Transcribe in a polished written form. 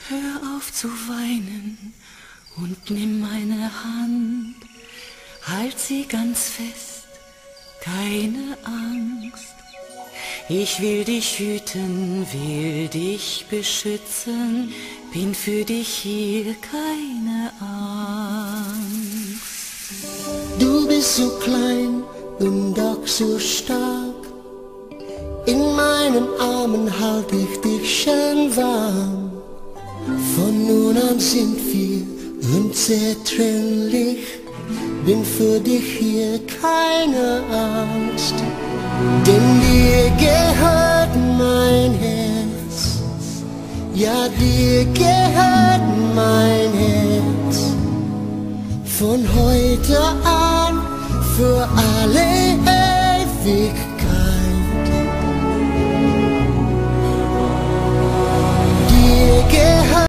Hör auf zu weinen und nimm meine Hand, halt sie ganz fest, keine Angst. Ich will dich hüten, will dich beschützen, bin für dich hier, keine Angst. Du bist so klein und doch so stark, in meinen Armen halt ich dich schön warm. Von nun an sind wir unzertrennlich, bin für dich hier, keine Angst. Denn dir gehört mein Herz, ja dir gehört mein Herz. Von heute an, für alle ewig.